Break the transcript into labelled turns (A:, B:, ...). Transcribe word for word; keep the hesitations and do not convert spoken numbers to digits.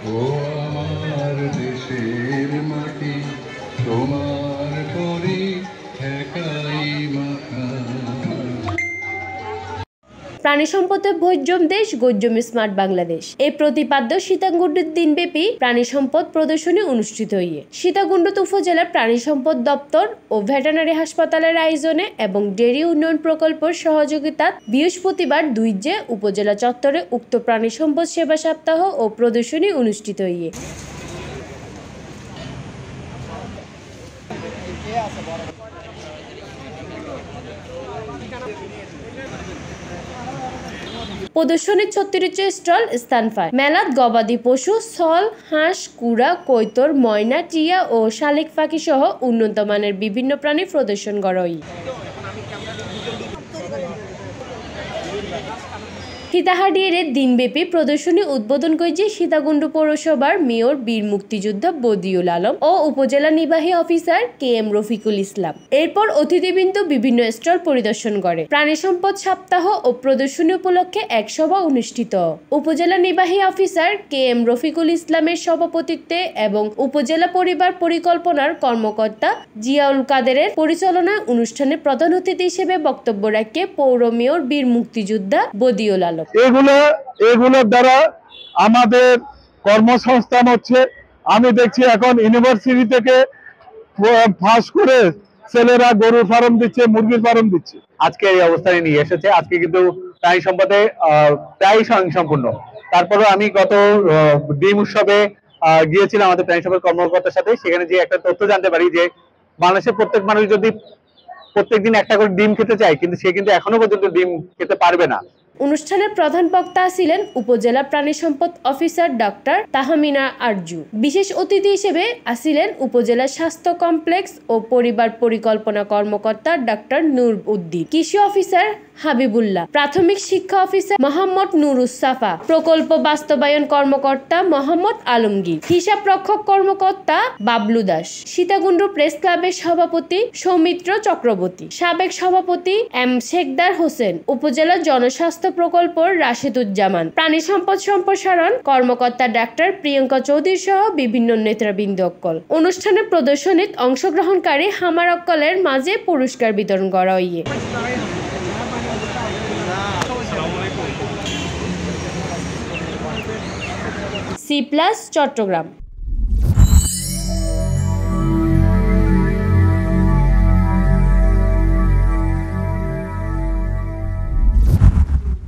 A: ও আমার দেশের মাটি তোমার করি ঠেকাই মাথা।
B: প্রাণী সম্পদে ভোজ্যম দেশ গৌজ্যম স্মার্ট বাংলাদেশ এই প্রতিপাদ্য সীতাকুণ্ডের দিনব্যাপী প্রাণী সম্পদ প্রদর্শনী অনুষ্ঠিত হয়ে সীতাকুণ্ড উপজেলার প্রাণী সম্পদ দপ্তর ও ভেটেরিনারি হাসপাতালের আয়োজনে এবং ডেয়ারি উন্নয়ন প্রকল্পের সহযোগিতায় বৃহস্পতিবার দুই জে উপজেলা চত্বরে উক্ত প্রাণী সম্পদ সেবা সপ্তাহ ও প্রদর্শনী অনুষ্ঠিত হয়ে প্রদর্শনীর ছত্রিশটি স্টল স্থান পায়। মেলাত গবাদি পশু, ছল, হাঁস, কুড়া, কৈতর, ময়না, টিয়া ও শালিক পাখি সহ উন্নত মানের বিভিন্ন প্রাণী প্রদর্শন করা হয়। সীতাহাডিয়ারের দিনব্যাপী প্রদর্শনী উদ্বোধন করেছে সীতাকুণ্ড পৌরসভার মেয়র বীর মুক্তিযোদ্ধা বদিউল আলম ও উপজেলা নির্বাহী officer K M Rafiqul Islam. এরপর অতিথিবৃন্দ বিভিন্ন স্টল পরিদর্শন করে। প্রাণী সম্পদ সপ্তাহ ও প্রদর্শনী উপলক্ষে এক সভা অনুষ্ঠিত। উপজেলা নির্বাহী অফিসার কে এম রফিকুল ইসলামের সভাপতিত্বে এবং উপজেলা পরিবার পরিকল্পনার কর্মকর্তা জিয়াউল কাদেরের পরিচালনায় অনুষ্ঠানে প্রধান অতিথি হিসেবে বক্তব্য রাখে পৌর মেয়র বীর মুক্তিযোদ্ধা বদিউল আলম।
C: এগুলো এগুলোর দ্বারা আমাদের কর্মসংস্থান হচ্ছে। আমি দেখছি এখন ইউনিভার্সিটি থেকে পাস করে ছেলেরা গরুর ফার্ম দিচ্ছে, মুরগির ফার্ম দিচ্ছে।
D: আজকে এই অবস্থায় নিয়ে এসেছে। আজকে কিন্তু প্রাণী সম্পদে প্রায় স্বয়ংসম্পূর্ণ। তারপরেও আমি গত ডিম উৎসবে গিয়েছিলাম আমাদের প্রাণী সম্পদ কর্মকর্তার সাথে। সেখানে যে একটা তথ্য জানতে পারি যে বাংলাদেশের প্রত্যেক মানুষ যদি প্রত্যেকদিন একটা করে ডিম খেতে চায়, কিন্তু সে কিন্তু এখনো পর্যন্ত ডিম খেতে পারবে না।
B: অনুষ্ঠানের প্রধান বক্তা ছিলেন উপজেলা প্রাণী সম্পদ অফিসার ডক্টর তাহমিনা আরজু। বিশেষ অতিথি হিসেবে আসিলেন উপজেলা স্বাস্থ্য কমপ্লেক্স ও পরিবার পরিকল্পনা কর্মকর্তা ডক্টর নূর উদ্দিন, কৃষি অফিসার হাবিবুল্লাহ, প্রাথমিক শিক্ষা অফিসার মোহাম্মদ নুরুসাফা, প্রকল্প বাস্তবায়ন কর্মকর্তা মোহাম্মদ আলমগীর, হিসাব রক্ষক কর্মকর্তা বাবলু দাস, সীতাকুণ্ড প্রেস ক্লাবের সভাপতি সৌমিত্র চক্রবর্তী, সাবেক সভাপতি এম শেখদার হোসেন, উপজেলা জনস্বাস্থ্য প্রকল্প রাশেদুজ্জামান, প্রাণী সম্পদ সম্প্রসারণ কর্মকর্তা ডাক্তার প্রিয়ঙ্কা চৌধুরী সহ বিভিন্ন নেতৃবৃন্দ। অনুষ্ঠানে প্রদর্শনীত অংশগ্রহণকারী হামার অক্কলের মাঝে পুরস্কার বিতরণ করা হইয়ে সি প্লাস চট্টগ্রাম।